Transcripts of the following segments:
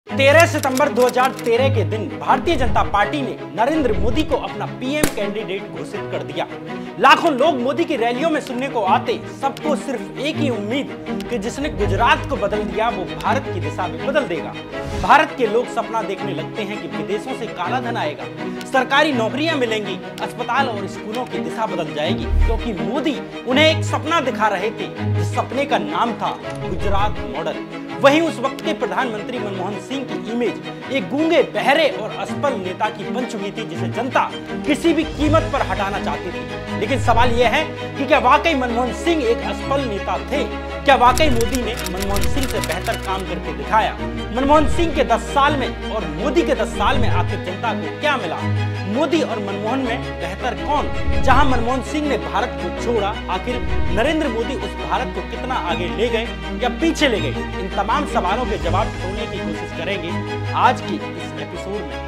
13 सितंबर 2013 के दिन भारतीय जनता पार्टी ने नरेंद्र मोदी को अपना पीएम कैंडिडेट घोषित कर दिया। लाखों लोग मोदी की रैलियों में सुनने को आते, सबको सिर्फ एक ही उम्मीद कि जिसने गुजरात को बदल दिया वो भारत की दिशा भी बदल देगा। भारत के लोग सपना देखने लगते हैं कि विदेशों से काला धन आएगा, सरकारी नौकरियां मिलेंगी, अस्पताल और स्कूलों की दिशा बदल जाएगी, क्योंकि मोदी उन्हें एक सपना दिखा रहे थे जिस सपने का नाम था गुजरात मॉडल। वहीं उस वक्त के प्रधानमंत्री मनमोहन सिंह की इमेज एक गूंगे, बहरे और असफल नेता की बन चुकी थी जिसे जनता किसी भी कीमत पर हटाना चाहती थी। लेकिन सवाल यह है कि क्या वाकई मनमोहन सिंह एक असफल नेता थे? क्या वाकई मोदी ने मनमोहन सिंह से बेहतर काम करके दिखाया? मनमोहन सिंह के 10 साल में और मोदी के 10 साल में आखिर जनता को क्या मिला? मोदी और मनमोहन में बेहतर कौन? जहां मनमोहन सिंह ने भारत को छोड़ा, आखिर नरेंद्र मोदी उस भारत को कितना आगे ले गए या पीछे ले गए? इन तमाम सवालों के जवाब ढूंढने की कोशिश करेंगे आज की इस एपिसोड में।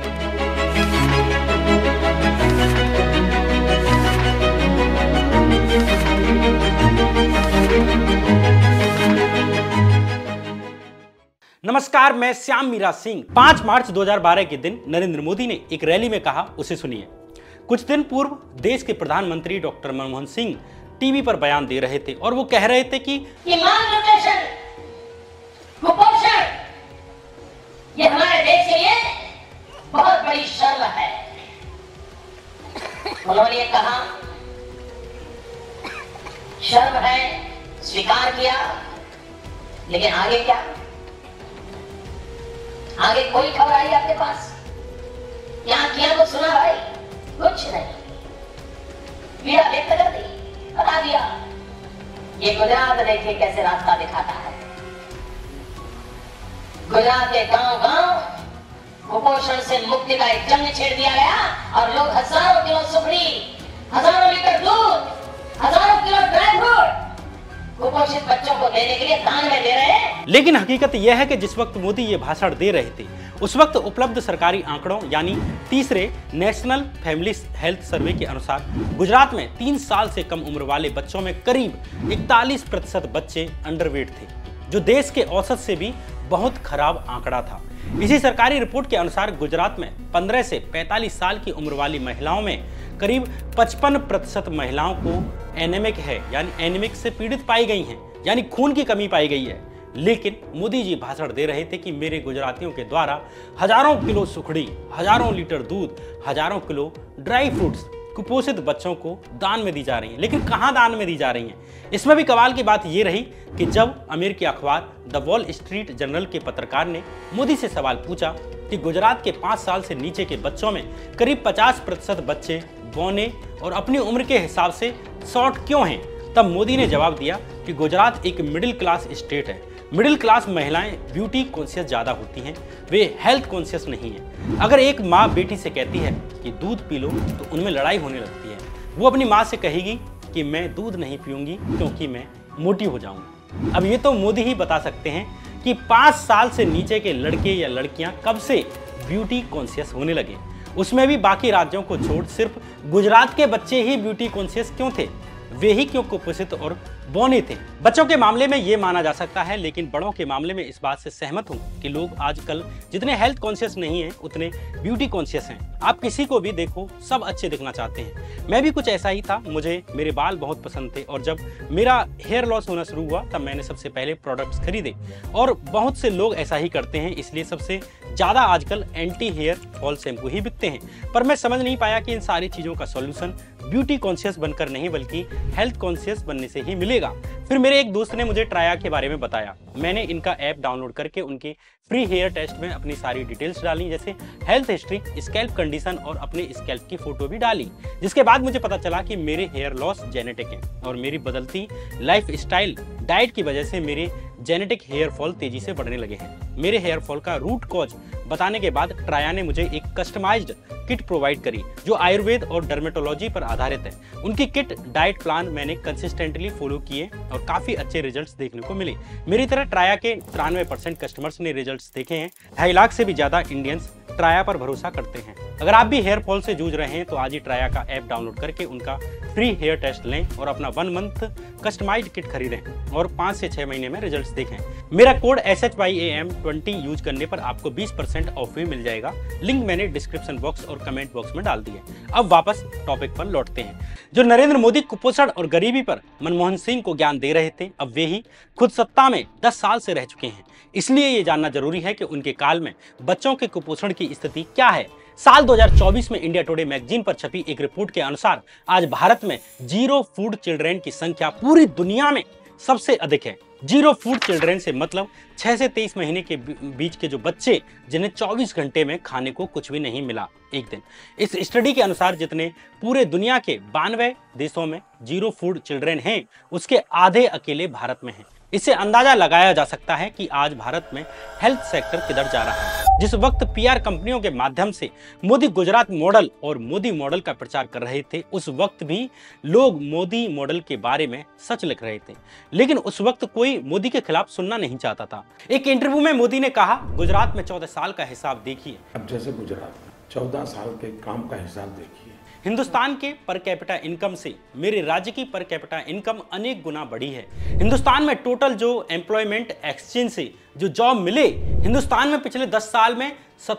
नमस्कार, मैं श्याम मीरा सिंह। 5 मार्च 2012 के दिन नरेंद्र मोदी ने एक रैली में कहा, उसे सुनिए। कुछ दिन पूर्व देश के प्रधानमंत्री डॉक्टर मनमोहन सिंह टीवी पर बयान दे रहे थे और वो कह रहे थे कि कुपोषण ये हमारे देश के लिए बहुत बड़ी शर्म है। उन्होंने कहा शर्म है, स्वीकार किया, लेकिन आगे क्या? आगे कोई खबर आई आपके पास? यहां किया तो सुना भाई, कुछ नहीं। पीड़ा व्यक्त कर दी, बता दिया। ये गुजरात देखिए कैसे रास्ता दिखाता है। गुजरात के गांव-गांव कुपोषण से मुक्ति का एक जंग छेड़ दिया गया और लोग हजारों किलो सुखड़ी, हजारों लीटर दूध, हजारों किलो ड्राई फ्रूट कुपोषित बच्चों को देने के लिए दान में दे रहे हैं। लेकिन हकीकत यह है कि जिस वक्त मोदी ये भाषण दे रहे थे, उस वक्त उपलब्ध सरकारी आंकड़ों यानी तीसरे नेशनल फैमिली हेल्थ सर्वे के अनुसार गुजरात में 3 साल से कम उम्र वाले बच्चों में करीब 41% बच्चे अंडरवेट थे, जो देश के औसत से भी बहुत खराब आंकड़ा था। इसी सरकारी रिपोर्ट के अनुसार गुजरात में 15 से 45 साल की उम्र वाली महिलाओं में करीब 55% महिलाओं को एनीमिक है, यानी एनीमिक से पीड़ित पाई गई हैं, यानी खून की कमी पाई गई है। लेकिन मोदी जी भाषण दे रहे थे कि मेरे गुजरातियों के द्वारा हजारों किलो सुखड़ी, हजारों लीटर दूध, हजारों किलो ड्राई फ्रूट्स कुपोषित बच्चों को दान में दी जा रही हैं। लेकिन कहां दान में दी जा रही हैं? इसमें भी कमाल की बात यह रही कि जब अमेरिकी अखबार द वॉल स्ट्रीट जर्नल के पत्रकार ने मोदी से सवाल पूछा कि गुजरात के 5 साल से नीचे के बच्चों में करीब 50% बच्चे बौने और अपनी उम्र के हिसाब से शॉर्ट क्यों हैं, तब मोदी ने जवाब दिया कि गुजरात एक मिडिल क्लास स्टेट है। मिडिल क्लास महिलाएं ब्यूटी कॉन्शियस ज्यादा होती हैं, वे हेल्थ कॉन्शियस नहीं हैं। अगर एक माँ बेटी से कहती है कि दूध पी लो तो उनमें लड़ाई होने लगती है। वो अपनी माँ से कहेगी कि मैं दूध नहीं पीऊंगी क्योंकि मैं मोटी हो जाऊंगी। अब ये तो मोदी ही बता सकते हैं कि 5 साल से नीचे के लड़के या लड़कियां कब से ब्यूटी कॉन्शियस होने लगे। उसमें भी बाकी राज्यों को छोड़ सिर्फ गुजरात के बच्चे ही ब्यूटी कॉन्शियस क्यों थे? वे ही क्यों कुपोषित और बौने थे? बच्चों के मामले में ये माना जा सकता है, लेकिन बड़ों के मामले में इस बात से सहमत हूं कि लोग आजकल जितने हेल्थ कॉन्शियस नहीं हैं उतने ब्यूटी कॉन्शियस हैं। आप किसी को भी देखो, सब अच्छे दिखना चाहते हैं। मैं भी कुछ ऐसा ही था। मुझे मेरे बाल बहुत पसंद थे और जब मेरा हेयर लॉस होना शुरू हुआ तब मैंने सबसे पहले प्रोडक्ट्स खरीदे। और बहुत से लोग ऐसा ही करते हैं, इसलिए सबसे ज्यादा आजकल एंटी हेयर फॉल शैम्पू ही बिकते हैं। पर मैं समझ नहीं पाया कि इन सारी चीजों का सॉल्यूशन ब्यूटी कॉन्शियस बनकर नहीं बल्कि हेल्थ कॉन्शियस बनने से ही मिलेगा। फिर मेरे एक दोस्त ने मुझे ट्राया के बारे में बताया। मैंने इनका ऐप डाउनलोड करके उनके फ्री हेयर टेस्ट में अपनी सारी डिटेल्स डाली, जैसे हेल्थ हिस्ट्री, स्कैल्प कंडीशन और अपने स्कैल्प की फोटो भी डाली। जिसके बाद मुझे पता चला कि मेरे हेयर लॉस जेनेटिक है और मेरी बदलती लाइफ स्टाइल डाइट की वजह से मेरे जेनेटिक हेयर फॉल तेजी से बढ़ने लगे हैं। मेरे हेयर फॉल का रूट कॉज बताने के बाद ट्राया ने मुझे एक कस्टमाइज्ड किट प्रोवाइड करी जो आयुर्वेद और डर्मेटोलॉजी पर आधारित है। उनकी किट डाइट प्लान मैंने कंसिस्टेंटली फॉलो किए और काफी अच्छे रिजल्ट्स देखने को मिले। मेरी तरह ट्राया के 93% कस्टमर्स ने रिजल्ट्स देखे हैं। 2.5 लाख से भी ज्यादा इंडियंस ट्राया पर भरोसा करते हैं। अगर आप भी हेयर फॉल से जूझ रहे हैं तो आज ही ट्राया का ऐप डाउनलोड करके उनका फ्री हेयर टेस्ट लें और अपना 1 मंथ कस्टमाइज्ड किट खरीदें और 5 से 6 महीने में रिजल्ट्स देखें। मेरा कोड SHYAM20 यूज करने पर आपको 20% ऑफ भी मिल जाएगा। लिंक मैंने डिस्क्रिप्शन बॉक्स और कमेंट बॉक्स में डाल दिए। अब वापस टॉपिक पर लौटते हैं। जो नरेंद्र मोदी कुपोषण और गरीबी पर मनमोहन सिंह को ज्ञान दे रहे थे, अब वे ही खुद सत्ता में 10 साल से रह चुके हैं। इसलिए ये जानना जरूरी है कि उनके काल में बच्चों के कुपोषण की स्थिति क्या है। साल 2024 में इंडिया टुडे मैगजीन पर छपी एक रिपोर्ट के अनुसार आज भारत में जीरो फूड चिल्ड्रेन की संख्या पूरी दुनिया में सबसे अधिक है। जीरो फूड चिल्ड्रेन से मतलब 6 से 23 महीने के बीच के जो बच्चे जिन्हें 24 घंटे में खाने को कुछ भी नहीं मिला एक दिन। इस स्टडी के अनुसार जितने पूरे दुनिया के 92 देशों में जीरो फूड चिल्ड्रेन हैं, उसके आधे अकेले भारत में हैं। इससे अंदाजा लगाया जा सकता है कि आज भारत में हेल्थ सेक्टर किधर जा रहा है। जिस वक्त पीआर कंपनियों के माध्यम से मोदी गुजरात मॉडल और मोदी मॉडल का प्रचार कर रहे थे, उस वक्त भी लोग मोदी मॉडल के बारे में सच लिख रहे थे, लेकिन उस वक्त कोई मोदी के खिलाफ सुनना नहीं चाहता था। एक इंटरव्यू में मोदी ने कहा, गुजरात में 14 साल का हिसाब देखिए। अब जैसे गुजरात में 14 साल के काम का हिसाब देखिए। हिंदुस्तान के पर कैपिटा इनकम से मेरे राज्य की पर कैपिटा इनकम अनेक गुना बढ़ी है। हिंदुस्तान में टोटल जो एम्प्लॉयमेंट एक्सचेंज से जो जॉब मिले, हिंदुस्तान में पिछले 10 साल में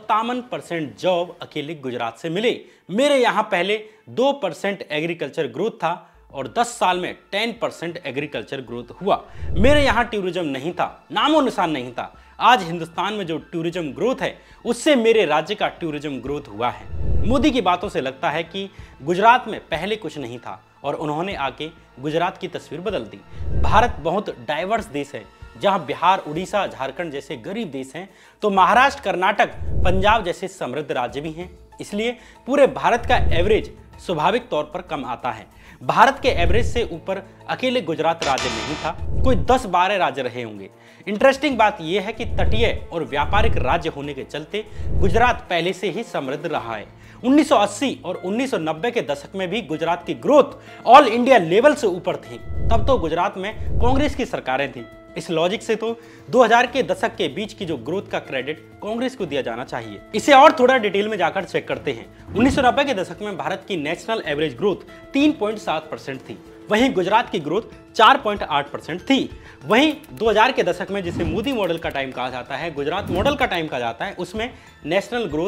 57% जॉब अकेले गुजरात से मिले। मेरे यहाँ पहले 2% एग्रीकल्चर ग्रोथ था और 10 साल में 10% एग्रीकल्चर ग्रोथ हुआ। मेरे यहाँ टूरिज्म नहीं था, नामो निशान नहीं था। आज हिंदुस्तान में जो टूरिज्म ग्रोथ है, उससे मेरे राज्य का टूरिज्म ग्रोथ हुआ है। मोदी की बातों से लगता है कि गुजरात में पहले कुछ नहीं था और उन्होंने आके गुजरात की तस्वीर बदल दी। भारत बहुत डाइवर्स देश है। जहां बिहार, उड़ीसा, झारखंड जैसे गरीब देश हैं, तो महाराष्ट्र, कर्नाटक, पंजाब जैसे समृद्ध राज्य भी हैं। इसलिए पूरे भारत का एवरेज स्वाभाविक तौर पर कम आता है। भारत के एवरेज से ऊपर अकेले गुजरात राज्य नहीं था, कोई 10-12 राज्य रहे होंगे। इंटरेस्टिंग बात यह है कि तटीय और व्यापारिक राज्य होने के चलते गुजरात पहले से ही समृद्ध रहा है। 1980 और 1990 के दशक में भी गुजरात की ग्रोथ ऑल इंडिया लेवल से ऊपर थी। तब तो गुजरात में कांग्रेस की सरकारें थी। इस लॉजिक से तो 2000 के दशक के बीच की जो ग्रोथ का क्रेडिट कांग्रेस को दिया जाना चाहिए। इसे और थोड़ा डिटेल में जाकर चेक करते हैं। 1990 के दशक में भारत की नेशनल एवरेज ग्रोथ 3.7% थी, वहीं गुजरात की ग्रोथ 4.8% थी। वहीं 2000 के दशक में, जिसे मोदी मॉडल का टाइम कहा जाता है, गुजरात मॉडल का टाइम कहा जाता है, उसमें नेशनल ग्रोथ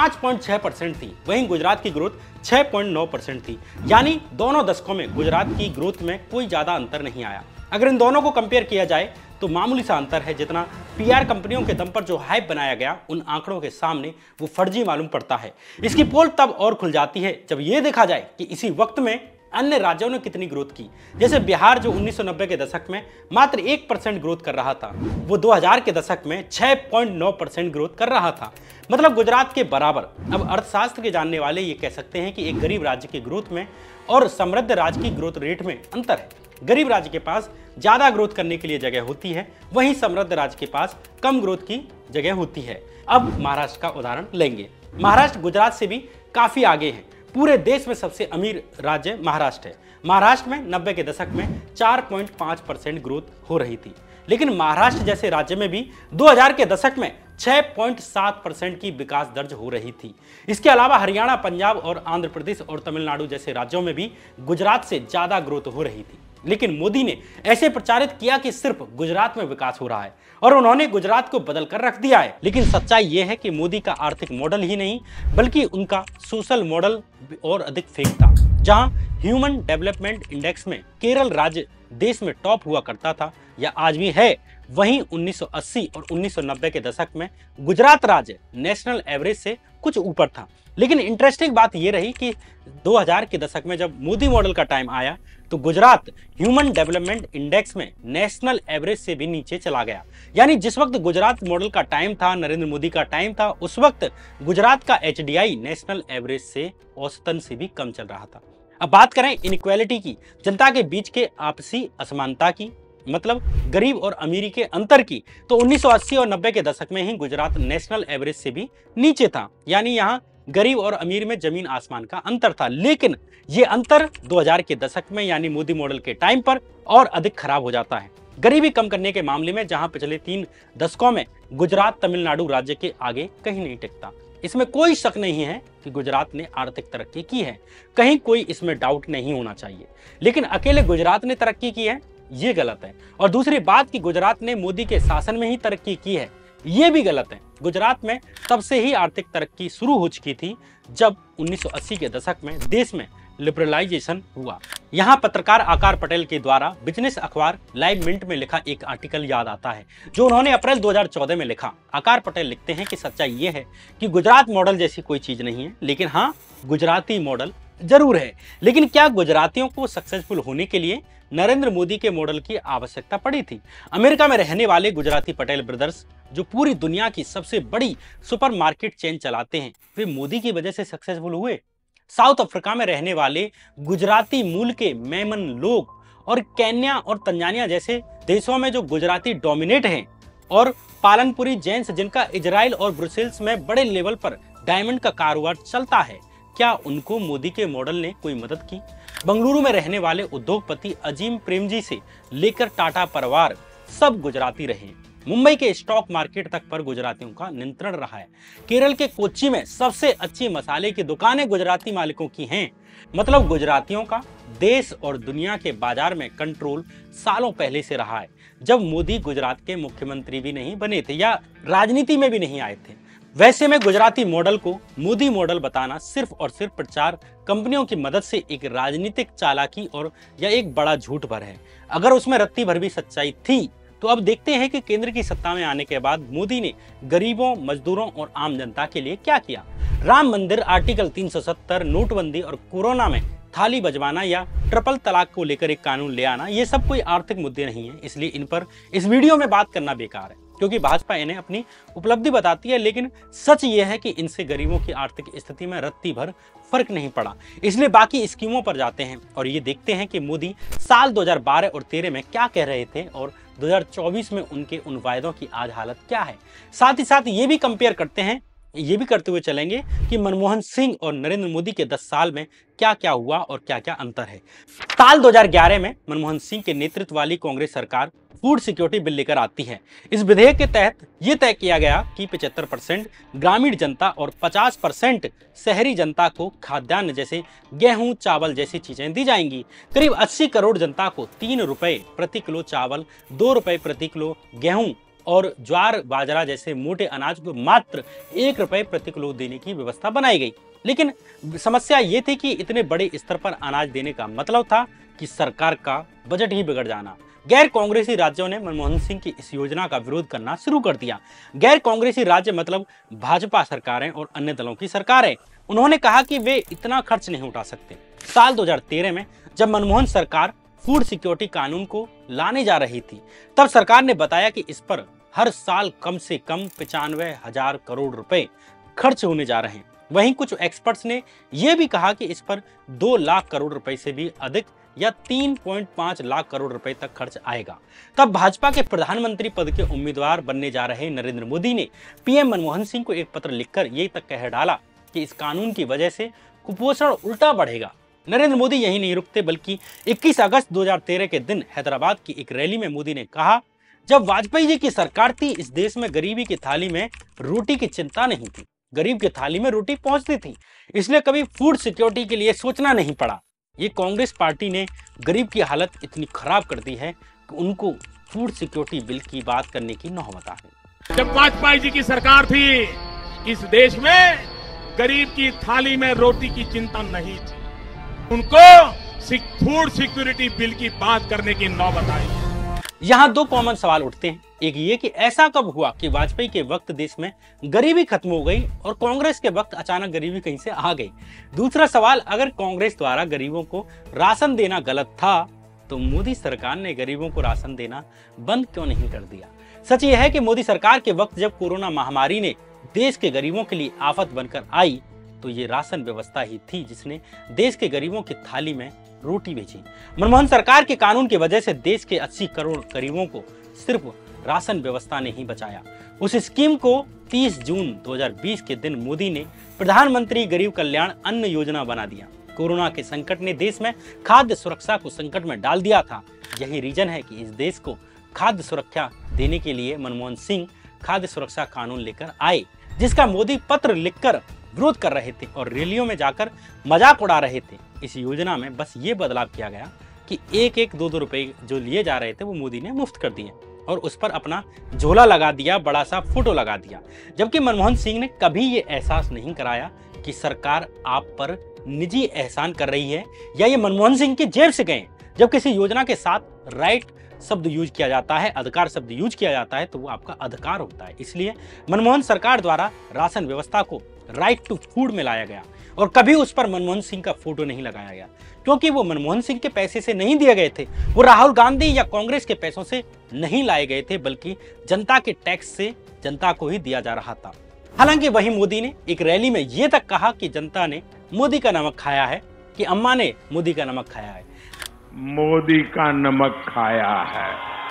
5.6% थी, वहीं गुजरात की ग्रोथ 6.9% थी। यानी दोनों दशकों में गुजरात की ग्रोथ में कोई ज्यादा अंतर नहीं आया। अगर इन दोनों को कंपेयर किया जाए तो मामूली सा अंतर है। जितना पीआर कंपनियों के दम पर जो हाइप बनाया गया, उन आंकड़ों के सामने वो फर्जी मालूम पड़ता है। इसकी पोल तब और खुल जाती है जब ये देखा जाए कि इसी वक्त में अन्य राज्यों ने कितनी ग्रोथ की। जैसे बिहार, जो 1990 के दशक में मात्र 1% ग्रोथ कर रहा था, वो 2000 के दशक में 6.9% ग्रोथ कर रहा था, मतलब गुजरात के बराबर। अब अर्थशास्त्र के जानने वाले ये कह सकते हैं कि एक गरीब राज्य की ग्रोथ में और समृद्ध राज्य की ग्रोथ रेट में अंतर है। गरीब राज्य के पास ज्यादा ग्रोथ करने के लिए जगह होती है, वहीं समृद्ध राज्य के पास कम ग्रोथ की जगह होती है। अब महाराष्ट्र का उदाहरण लेंगे। महाराष्ट्र गुजरात से भी काफी आगे है। पूरे देश में सबसे अमीर राज्य महाराष्ट्र है। महाराष्ट्र में 90 के दशक में 4.5% ग्रोथ हो रही थी, लेकिन महाराष्ट्र जैसे राज्य में भी 2000 के दशक में 6.7% की विकास दर्ज हो रही थी। इसके अलावा हरियाणा, पंजाब और आंध्र प्रदेश और तमिलनाडु जैसे राज्यों में भी गुजरात से ज्यादा ग्रोथ हो रही थी। लेकिन मोदी ने ऐसे प्रचारित किया कि सिर्फ गुजरात में विकास हो रहा है और उन्होंने गुजरात को बदल कर रख दिया है। लेकिन सच्चाई यह है कि मोदी का आर्थिक मॉडल ही नहीं, बल्कि उनका सोशल मॉडल और अधिक फेक था। जहां ह्यूमन डेवलपमेंट इंडेक्स में केरल राज्य देश में टॉप हुआ करता था, या आज भी है, वहीं 1980 और 1990 के दशक में गुजरात राज्य नेशनल एवरेज से कुछ ऊपर था। लेकिन इंटरेस्टिंग बात यह रही कि 2000 के दशक में जब मोदी मॉडल का टाइम आया, तो गुजरात ह्यूमन डेवलपमेंट इंडेक्स में नेशनल एवरेज से भी नीचे चला गया। यानी जिस वक्त गुजरात मॉडल का टाइम था, नरेंद्र मोदी का टाइम था, उस वक्त गुजरात का HDI नेशनल एवरेज से औसतन से भी कम चल रहा था। अब बात करें इनइक्वालिटी की, जनता के बीच के आपसी असमानता की, मतलब गरीब और अमीरी के अंतर की, तो 1980 और 90 के दशक में ही गुजरात नेशनल एवरेज से भी नीचे था। यानी यहाँ गरीब और अमीर में जमीन आसमान का अंतर था। लेकिन ये अंतर 2000 के दशक में यानी मोदी मॉडल के टाइम पर और अधिक खराब हो जाता है। गरीबी कम करने के मामले में जहां पिछले 3 दशकों में गुजरात तमिलनाडु राज्य के आगे कहीं नहीं टिकता। इसमें कोई शक नहीं है कि गुजरात ने आर्थिक तरक्की की है, कहीं कोई इसमें डाउट नहीं होना चाहिए। लेकिन अकेले गुजरात ने तरक्की की है, ये गलत है। और दूसरी बात कि गुजरात ने मोदी के शासन में ही तरक्की की है, ये भी गलत है। गुजरात में तब से ही आर्थिक तरक्की शुरू हो चुकी थी जब 1980 के दशक में देश में लिबरलाइजेशन हुआ। यहाँ पत्रकार आकार पटेल के द्वारा बिजनेस अखबार लाइव मिंट में लिखा एक आर्टिकल याद आता है जो उन्होंने अप्रैल 2014 में लिखा। आकार पटेल लिखते हैं कि सच्चाई ये है कि गुजरात मॉडल जैसी कोई चीज नहीं है, लेकिन हाँ गुजराती मॉडल जरूर है। लेकिन क्या गुजरातियों को सक्सेसफुल होने के लिए नरेंद्र मोदी के मॉडल की आवश्यकता पड़ी थी? अमेरिका में रहने वाले गुजराती पटेल ब्रदर्स जो पूरी दुनिया की सबसे बड़ी सुपरमार्केट चेन चलाते हैं, वे मोदी की वजह से सक्सेसफुल हुए? साउथ अफ्रीका में रहने वाले गुजराती मूल के मेमन लोग और केन्या और तंजानिया जैसे देशों में जो गुजराती डोमिनेट हैं, और पालनपुरी जेंट्स जिनका इजराइल और ब्रुसेल्स में बड़े लेवल पर डायमंड का कारोबार चलता है, क्या उनको मोदी के मॉडल ने कोई मदद की? बंगलुरु में रहने वाले उद्योगपति अजीम प्रेमजी से लेकर टाटा परिवार सब गुजराती रहे। मुंबई के स्टॉक मार्केट तक पर गुजरातियों का नियंत्रण रहा है। केरल के कोच्चि में सबसे अच्छी मसाले की दुकानें गुजराती मालिकों की हैं। मतलब गुजरातियों का देश और दुनिया के बाजार में कंट्रोल सालों पहले से रहा है, जब मोदी गुजरात के मुख्यमंत्री भी नहीं बने थे या राजनीति में भी नहीं आए थे। वैसे में गुजराती मॉडल को मोदी मॉडल बताना सिर्फ और सिर्फ प्रचार कंपनियों की मदद से एक राजनीतिक चालाकी और या एक बड़ा झूठ भर है। अगर उसमें रत्ती भर भी सच्चाई थी तो अब देखते हैं कि केंद्र की सत्ता में आने के बाद मोदी ने गरीबों, मजदूरों और आम जनता के लिए क्या किया। राम मंदिर, आर्टिकल 370, नोटबंदी और कोरोना में थाली बजवाना या ट्रिपल तलाक को लेकर एक कानून ले आना, ये सब कोई आर्थिक मुद्दे नहीं है, इसलिए इन पर इस वीडियो में बात करना बेकार है, क्योंकि भाजपा इन्हें अपनी उपलब्धि बताती है। लेकिन सच ये है कि इनसे गरीबों की आर्थिक स्थिति में रत्ती भर फर्क नहीं पड़ा। इसलिए बाकी स्कीमों पर जाते हैं और ये देखते हैं कि मोदी साल 2012 और 13 में क्या कह रहे थे और 2024 में उनके उन वायदों की आज हालत क्या है। साथ ही साथ ये भी कंपेयर करते हैं, ये भी करते हुए चलेंगे कि मनमोहन सिंह और नरेंद्र मोदी के 10 साल में क्या क्या हुआ और क्या क्या अंतर है। साल 2011 में मनमोहन सिंह के नेतृत्व वाली कांग्रेस सरकार फूड सिक्योरिटी बिल लेकर आती है। इस विधेयक के तहत यह तय किया गया कि 75% ग्रामीण जनता और 50% शहरी जनता को खाद्यान्न जैसे गेहूं, चावल जैसी चीजें दी जाएंगी। करीब 80 करोड़ जनता को 3 रुपए प्रति किलो चावल, 2 रुपए प्रति किलो गेहूं और ज्वार बाजरा जैसे मोटे अनाज को मात्र 1 रुपए प्रति किलो देने की व्यवस्था बनाई गई। लेकिन समस्या ये थी कि इतने बड़े स्तर पर अनाज देने का मतलब था कि सरकार का बजट ही बिगड़ जाना। गैर कांग्रेसी राज्यों ने मनमोहन सिंह की इस योजना का विरोध करना शुरू कर दिया। गैर कांग्रेसी राज्य मतलब भाजपा सरकारें और अन्य दलों की सरकारें। उन्होंने कहा कि वे इतना खर्च नहीं उठा सकते। साल 2013 में जब मनमोहन सरकार फूड सिक्योरिटी कानून को लाने जा रही थी, तब सरकार ने बताया कि इस पर हर साल कम से कम 95,000 करोड़ रुपए खर्च होने जा रहे हैं। वहीं कुछ एक्सपर्ट्स ने यह भी कहा कि इस पर 2 लाख करोड़ रुपए से भी अधिक या 3.5 लाख करोड़ रुपए तक खर्च आएगा। तब भाजपा के प्रधानमंत्री पद के उम्मीदवार बनने जा रहे नरेंद्र मोदी ने पीएम मनमोहन सिंह को एक पत्र लिखकर ये तक कह डाला कि इस कानून की वजह से कुपोषण उल्टा बढ़ेगा। नरेंद्र मोदी यही नहीं रुकते, बल्कि 21 अगस्त 2013 के दिन हैदराबाद की एक रैली में मोदी ने कहा, जब वाजपेयी जी की सरकार थी इस देश में गरीबी की थाली में रोटी की चिंता नहीं थी, गरीब की थाली में रोटी पहुंचती थी, इसलिए कभी फूड सिक्योरिटी के लिए सोचना नहीं पड़ा। ये कांग्रेस पार्टी ने गरीब की हालत इतनी खराब कर दी है कि उनको फूड सिक्योरिटी बिल की बात करने की नौबत आ गई। जब वाजपेयी जी की सरकार थी इस देश में गरीब की थाली में रोटी की चिंता नहीं थी, उनको फूड सिक्योरिटी बिल की बात करने की नौबत आई। यहाँ 2 कॉमन सवाल उठते हैं। एक ये कि ऐसा कब हुआ कि वाजपेयी के वक्त देश में गरीबी खत्म हो गई और कांग्रेस के वक्त अचानक गरीबी कहीं से आ गई। दूसरा सवाल, अगर कांग्रेस द्वारा गरीबों को राशन देना गलत था तो मोदी सरकार ने गरीबों को राशन देना बंद क्यों नहीं कर दिया? सच यह है कि मोदी सरकार के वक्त जब कोरोना महामारी ने देश के गरीबों के लिए आफत बनकर आई तो ये राशन व्यवस्था ही थी जिसने देश के गरीबों की थाली में रोटी बेची। मनमोहन सरकार के कानून की वजह से देश के 80 करोड़ गरीबों को सिर्फ राशन व्यवस्था ने ही बचाया। उस स्कीम को 30 जून 2020 के दिन मोदी ने प्रधानमंत्री गरीब कल्याण अन्न योजना बना दिया। कोरोना के संकट ने देश में खाद्य सुरक्षा को संकट में डाल दिया था। यही रीजन है कि इस देश को खाद्य सुरक्षा देने के लिए मनमोहन सिंह खाद्य सुरक्षा कानून लेकर आए। जिसका मोदी पत्र लिखकर विरोध कर रहे थे और रैलियों में जाकर मजाक उड़ा रहे थे। इस योजना में बस ये बदलाव किया गया कि एक एक 2-2 रुपए जो लिए जा रहे थे वो मोदी ने मुफ्त कर दिए और उस पर अपना झोला लगा दिया, बड़ा सा फोटो लगा दिया। जबकि मनमोहन सिंह ने कभी ये एहसास नहीं कराया कि सरकार आप पर निजी एहसान कर रही है या ये मनमोहन सिंह की जेब से गए। जब किसी योजना के साथ राइट शब्द यूज किया जाता है, अधिकार शब्द यूज किया जाता है, तो वो आपका अधिकार होता है। इसलिए मनमोहन सरकार द्वारा राशन व्यवस्था को राइट टू फूड में लाया गया और कभी उस पर मनमोहन सिंह का फोटो नहीं लगाया गया, क्योंकि वो मनमोहन सिंह के पैसे से नहीं दिए गए थे, वो राहुल गांधी या कांग्रेस के पैसों से नहीं लाए गए थे, बल्कि जनता के टैक्स से जनता को ही दिया जा रहा था। हालांकि वही मोदी ने एक रैली में यह तक कहा कि जनता ने मोदी का नमक खाया है, कि अम्मा ने मोदी का नमक खाया है। मोदी का नमक खाया है।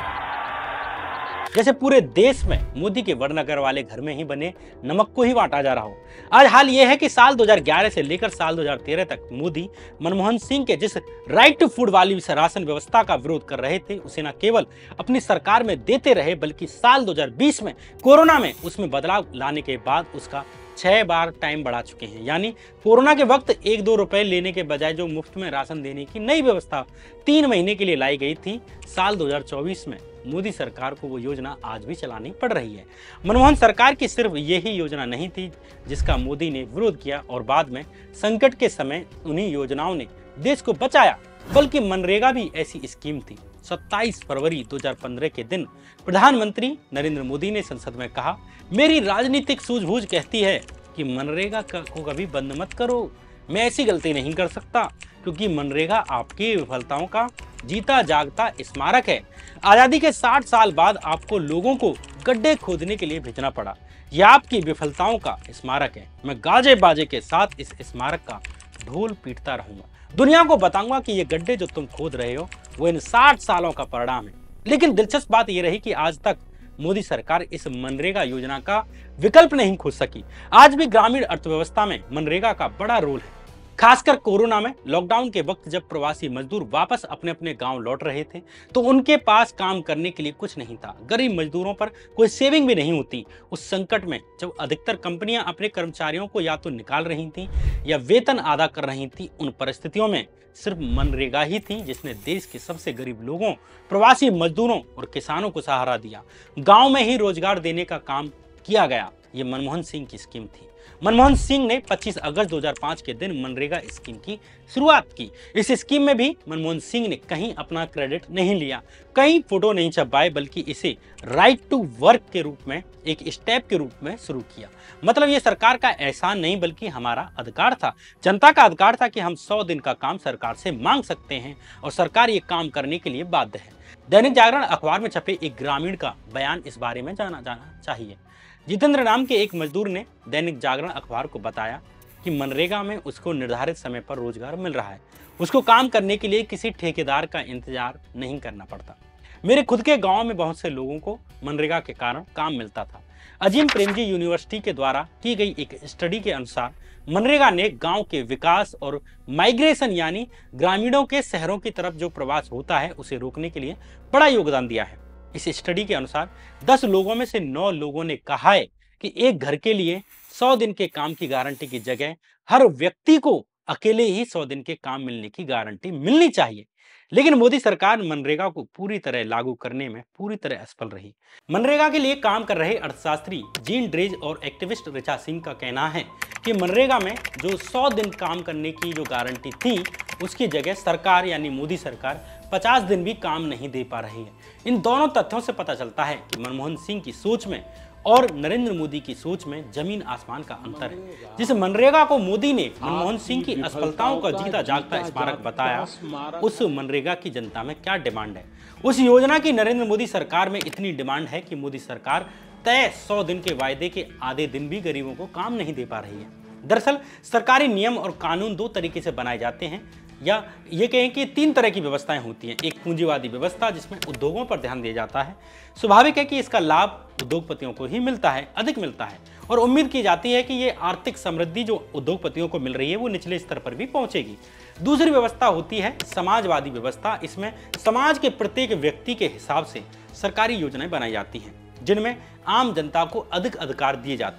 जैसे पूरे देश में मोदी के वड़नगर वाले घर में ही बने नमक को ही बांटा जा रहा हो। आज हाल यह है कि साल 2011 से लेकर साल 2013 तक मोदी मनमोहन सिंह के जिस राइट टू फूड वाली राशन व्यवस्था का विरोध कर रहे थे, उसे न केवल अपनी सरकार में देते रहे, बल्कि साल 2020 में कोरोना में उसमें बदलाव लाने के बाद उसका 6 बार टाइम बढ़ा चुके हैं। यानी कोरोना के वक्त 1-2 रुपए लेने के बजाय जो मुफ्त में राशन देने की नई व्यवस्था 3 महीने के लिए लाई गई थी, साल 2024 में मोदी सरकार को वो योजना आज भी चलानी पड़ रही है। मनमोहन सरकार की सिर्फ यही योजना नहीं थी जिसका मोदी ने विरोध किया और बाद में संकट के समय उन्हीं योजनाओं ने देश को बचाया, बल्कि मनरेगा भी ऐसी स्कीम थी। 27 फरवरी 2015 के दिन प्रधानमंत्री नरेंद्र मोदी ने संसद में कहा, मेरी राजनीतिक सूझबूझ कहती है कि मनरेगा को कभी बंद मत करो। मैं ऐसी गलती नहीं कर सकता, क्योंकि मनरेगा आपकी विफलताओं का जीता जागता स्मारक है। आजादी के 60 साल बाद आपको लोगों को गड्ढे खोदने के लिए भेजना पड़ा। यह आपकी विफलताओं का स्मारक है। मैं गाजे बाजे के साथ इस स्मारक का ढोल पीटता रहूंगा, दुनिया को बताऊंगा कि ये गड्ढे जो तुम खोद रहे हो वो इन 60 सालों का परिणाम है। लेकिन दिलचस्प बात यह रही कि आज तक मोदी सरकार इस मनरेगा योजना का विकल्प नहीं खोज सकी। आज भी ग्रामीण अर्थव्यवस्था में मनरेगा का बड़ा रोल है। खासकर कोरोना में लॉकडाउन के वक्त जब प्रवासी मजदूर वापस अपने अपने गांव लौट रहे थे, तो उनके पास काम करने के लिए कुछ नहीं था। गरीब मजदूरों पर कोई सेविंग भी नहीं होती। उस संकट में जब अधिकतर कंपनियां अपने कर्मचारियों को या तो निकाल रही थी या वेतन आधा कर रही थी, उन परिस्थितियों में सिर्फ मनरेगा ही थी जिसने देश के सबसे गरीब लोगों, प्रवासी मजदूरों और किसानों को सहारा दिया। गाँव में ही रोजगार देने का काम किया गया। ये मनमोहन सिंह की स्कीम थी। मनमोहन सिंह ने 25 अगस्त 2005 के दिन मनरेगा स्कीम की शुरुआत की। इस स्कीम में भी मनमोहन सिंह ने कहीं अपना क्रेडिट नहीं लिया, कहीं फोटो नहीं छपवाए, बल्कि इसे राइट टू वर्क के रूप में, एक स्टेप के रूप में शुरू किया। मतलब ये सरकार का एहसान नहीं, बल्कि हमारा अधिकार था, जनता का अधिकार था कि हम 100 दिन का काम सरकार से मांग सकते हैं और सरकार ये काम करने के लिए बाध्य है। दैनिक जागरण अखबार में छपे एक ग्रामीण का बयान इस बारे में जाना चाहिए। जितेंद्र नाम के एक मजदूर ने दैनिक जागरण अखबार को बताया कि मनरेगा में उसको निर्धारित समय पर रोजगार मिल रहा है। उसको काम करने के लिए किसी ठेकेदार का इंतजार नहीं करना पड़ता। मेरे खुद के गांव में बहुत से लोगों को मनरेगा के कारण काम मिलता था। अजीम प्रेमजी यूनिवर्सिटी के द्वारा की गई एक स्टडी के अनुसार मनरेगा ने गांव के विकास और माइग्रेशन यानी ग्रामीणों के शहरों की तरफ जो प्रवास होता है उसे रोकने के लिए बड़ा योगदान दिया है। इस स्टडी के अनुसार 10 लोगों में से 9 लोगों ने कहा है कि एक घर के लिए 100 दिन के काम की गारंटी की जगह हर व्यक्ति को अकेले ही 100 दिन के काम मिलने की गारंटी मिलनी चाहिए। लेकिन मोदी सरकार मनरेगा को पूरी तरह लागू करने में पूरी तरह असफल रही। मनरेगा के लिए काम कर रहे अर्थशास्त्री जीन ड्रेज और एक्टिविस्ट ऋचा सिंह का कहना है कि मनरेगा में जो 100 दिन काम करने की जो गारंटी थी, उसकी जगह सरकार यानी मोदी सरकार 50 दिन भी काम नहीं दे पा रही है। इन दोनों तथ्यों से पता चलता है कि मनमोहन सिंह की सोच में और नरेंद्र मोदी की सोच में जमीन आसमान का अंतर है। जिस मनरेगा को मोदी ने मनमोहन सिंह की असफलताओं का जीता जागता स्मारक बताया, उस मनरेगा की जनता में क्या डिमांड है। उस योजना की नरेंद्र मोदी सरकार में इतनी डिमांड है कि मोदी सरकार तय 100 दिन के वायदे के आधे दिन भी गरीबों को काम नहीं दे पा रही है। दरअसल सरकारी नियम और कानून 2 तरीके से बनाए जाते हैं, या ये कहें कि 3 तरह की व्यवस्थाएं होती हैं। एक पूंजीवादी व्यवस्था जिसमें उद्योगों पर ध्यान दिया जाता है। स्वाभाविक है कि इसका लाभ उद्योगपतियों को ही मिलता है, अधिक मिलता है, और उम्मीद की जाती है कि ये आर्थिक समृद्धि जो उद्योगपतियों को मिल रही है वो निचले स्तर पर भी पहुंचेगी। दूसरी व्यवस्था होती है समाजवादी व्यवस्था। इसमें समाज के प्रत्येक व्यक्ति के हिसाब से सरकारी योजनाएं बनाई जाती हैं, जिनमें आम जनता को अधिक अधिकार दिए जाते हैं।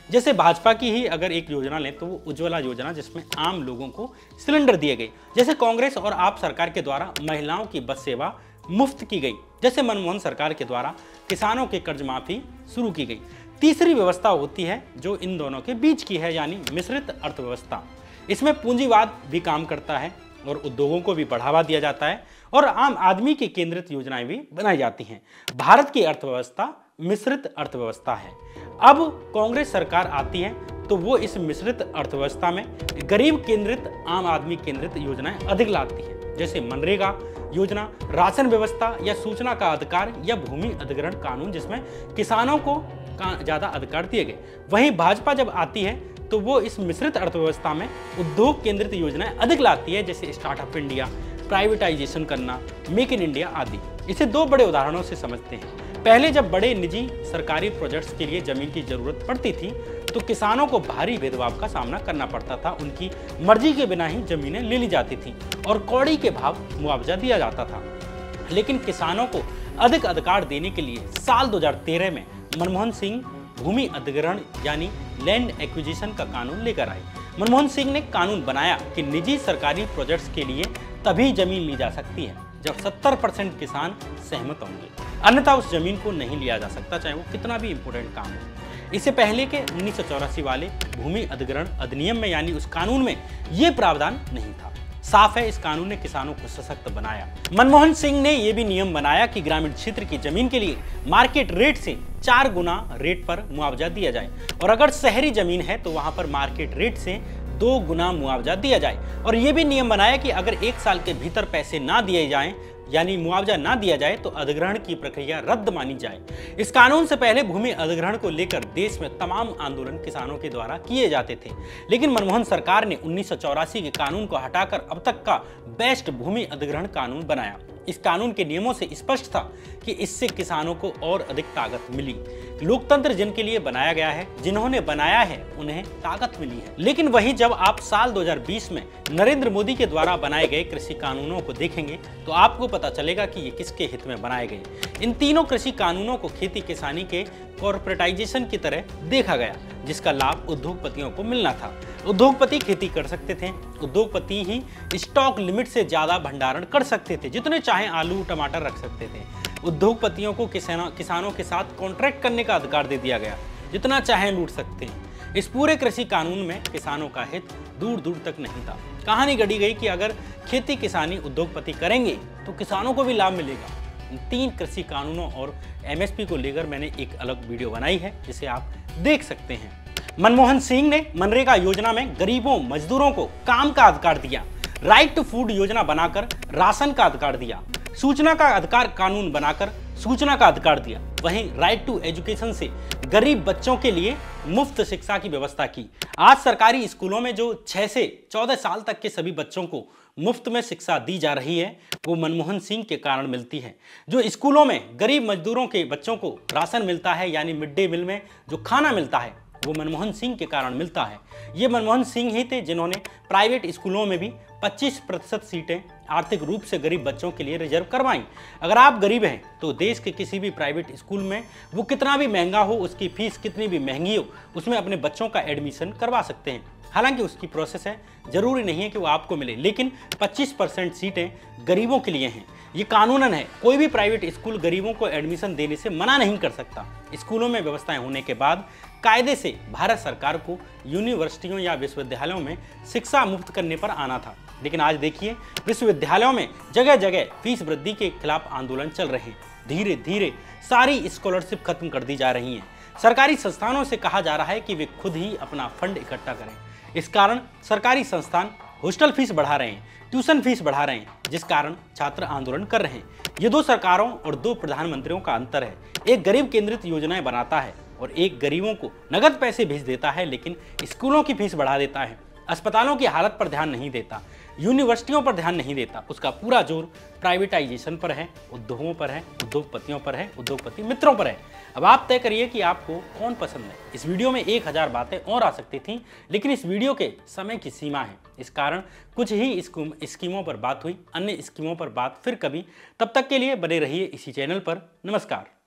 जैसे भाजपा की ही अगर एक योजना लें तो वो उज्ज्वला योजना, जिसमें आम लोगों को सिलेंडर दिए गए। जैसे कांग्रेस और आप सरकार के द्वारा महिलाओं की बस सेवा मुफ्त की गई। जैसे मनमोहन सरकार के द्वारा किसानों के कर्ज माफी शुरू की गई। तीसरी व्यवस्था होती है जो इन दोनों के बीच की है, यानी मिश्रित अर्थव्यवस्था। इसमें पूंजीवाद भी काम करता है और उद्योगों को भी बढ़ावा दिया जाता है और आम आदमी की केंद्रित योजनाएं भी बनाई जाती हैं। भारत की अर्थव्यवस्था मिश्रित अर्थव्यवस्था है। अब कांग्रेस सरकार आती है तो वो इस मिश्रित अर्थव्यवस्था में गरीब केंद्रित, आम आदमी केंद्रित योजनाएं अधिक लाती है। जैसे मनरेगा योजना, राशन व्यवस्था या सूचना का अधिकार या भूमि अधिग्रहण कानून, जिसमें किसानों को ज्यादा अधिकार दिए गए। वहीं भाजपा जब आती है तो वो इस मिश्रित अर्थव्यवस्था में उद्योग केंद्रित योजनाएं अधिक लाती है, जैसे स्टार्टअप इंडिया, प्राइवेटाइजेशन करना, मेक इन इंडिया आदि। इसे दो बड़े उदाहरणों से समझते हैं। पहले जब बड़े निजी सरकारी प्रोजेक्ट्स के लिए जमीन की जरूरत पड़ती थी तो किसानों को भारी भेदभाव का सामना करना पड़ता था। उनकी मर्जी के बिना ही जमीनें ले ली जाती थी और कौड़ी के भाव मुआवजा दिया जाता था। लेकिन किसानों को अधिक अधिकार देने के लिए साल 2013 में मनमोहन सिंह भूमि अधिग्रहण यानी लैंड एक्विजिशन का कानून लेकर आए। मनमोहन सिंह ने कानून बनाया कि निजी सरकारी प्रोजेक्ट्स के लिए तभी जमीन ली जा सकती है जब 70% किसान सहमत होंगे, अन्यथा उस जमीन को नहीं लिया जा सकता, चाहे वो कितना भी इंपॉर्टेंट काम हो। इससे पहले के 1984 वाले भूमि अधिग्रहण अधिनियम में यानी उस कानून में ये प्रावधान नहीं था। साफ है, इस कानून ने किसानों को सशक्त बनाया। मनमोहन सिंह ने यह भी नियम बनाया कि ग्रामीण क्षेत्र की जमीन के लिए मार्केट रेट से 4 गुना रेट पर मुआवजा दिया जाए और अगर शहरी जमीन है तो वहां पर मार्केट रेट से 2 गुना मुआवजा दिया जाए। और यह भी नियम बनाया कि अगर 1 साल के भीतर पैसे ना दिए जाएं यानी मुआवजा ना दिया जाए तो अधिग्रहण की प्रक्रिया रद्द मानी जाए। इस कानून से पहले भूमि अधिग्रहण को लेकर देश में तमाम आंदोलन किसानों के द्वारा किए जाते थे, लेकिन मनमोहन सरकार ने 1984 के कानून को हटाकर अब तक का बेस्ट भूमि अधिग्रहण कानून बनाया। इस कानून के नियमों से स्पष्ट था कि इससे किसानों को और अधिक ताकत मिली। लोकतंत्र जिनके लिए बनाया गया है, जिन्होंने बनाया है, उन्हें ताकत मिली है। लेकिन वहीं जब आप साल 2020 में नरेंद्र मोदी के द्वारा बनाए गए कृषि कानूनों को देखेंगे तो आपको पता चलेगा कि ये किसके हित में बनाए गए। इन तीनों कृषि कानूनों को खेती किसानी के कॉर्पोरेटाइजेशन की तरह देखा गया, जिसका लाभ उद्योगपतियों को मिलना था। उद्योगपति खेती कर सकते थे, उद्योगपति ही स्टॉक लिमिट से ज्यादा भंडारण कर सकते थे, जितने चाहे आलू टमाटर रख सकते थे। उद्योगपतियों को किसानों के साथ कॉन्ट्रैक्ट करने का अधिकार दे दिया गया, जितना चाहे लूट सकते हैं। इस पूरे कृषि कानून में किसानों का हित दूर दूर तक नहीं था। कहानी गढ़ी गई कि अगर खेती किसानी उद्योगपति करेंगे तो किसानों को भी लाभ मिलेगा। इन 3 कृषि कानूनों और एमएसपी को लेकर मैंने एक अलग वीडियो बनाई है, जिसे आप देख सकते हैं। मनमोहन सिंह ने मनरेगा योजना में गरीबों मजदूरों को काम का अधिकार दिया, राइट टू फूड योजना बनाकर राशन का अधिकार दिया, सूचना का अधिकार कानून बनाकर सूचना का अधिकार दिया। वहीं राइट टू एजुकेशन से गरीब बच्चों के लिए मुफ्त शिक्षा की व्यवस्था की। आज सरकारी स्कूलों में जो 6 से 14 साल तक के सभी बच्चों को मुफ्त में शिक्षा दी जा रही है वो मनमोहन सिंह के कारण मिलती है। जो स्कूलों में गरीब मजदूरों के बच्चों को राशन मिलता है यानी मिड डे मील में जो खाना मिलता है वो मनमोहन सिंह के कारण मिलता है। ये मनमोहन सिंह ही थे जिन्होंने प्राइवेट स्कूलों में भी 25% सीटें आर्थिक रूप से गरीब बच्चों के लिए रिजर्व करवाई। अगर आप गरीब हैं तो देश के किसी भी प्राइवेट स्कूल में वो कितना भी महंगा हो, उसकी फीस कितनी भी महंगी हो, उसमें अपने बच्चों का एडमिशन करवा सकते हैं। हालांकि उसकी प्रोसेस है, जरूरी नहीं है कि वो आपको मिले, लेकिन 25% सीटें गरीबों के लिए हैं। ये कानूनन है, कोई भी प्राइवेट स्कूल गरीबों को एडमिशन देने से मना नहीं कर सकता। स्कूलों में व्यवस्थाएं होने के बाद कायदे से भारत सरकार को यूनिवर्सिटियों या विश्वविद्यालयों में शिक्षा मुफ्त करने पर आना था। लेकिन आज देखिए विश्वविद्यालयों में जगह जगह फीस वृद्धि के खिलाफ आंदोलन चल रहे हैं। धीरे धीरे सारी स्कॉलरशिप खत्म कर दी जा रही हैं। सरकारी संस्थानों से कहा जा रहा है कि वे खुद ही अपना फंड इकट्ठा करें। इस कारण सरकारी संस्थान हॉस्टल फीस बढ़ा रहे हैं, ट्यूशन फीस बढ़ा रहे हैं, जिस कारण छात्र आंदोलन कर रहे हैं। ये 2 सरकारों और 2 प्रधानमंत्रियों का अंतर है। एक गरीब केंद्रित योजनाएं बनाता है और एक गरीबों को नगद पैसे भेज देता है, लेकिन स्कूलों की फीस बढ़ा देता है, अस्पतालों की हालत पर ध्यान नहीं देता, यूनिवर्सिटियों पर ध्यान नहीं देता। उसका पूरा जोर प्राइवेटाइजेशन पर है, उद्योगों पर है, उद्योगपतियों पर है, उद्योगपति मित्रों पर है। अब आप तय करिए कि आपको कौन पसंद है। इस वीडियो में 1000 बातें और आ सकती थीं, लेकिन इस वीडियो के समय की सीमा है। इस कारण कुछ ही स्कीमों पर बात हुई, अन्य स्कीमों पर बात फिर कभी। तब तक के लिए बने रहिए इसी चैनल पर। नमस्कार।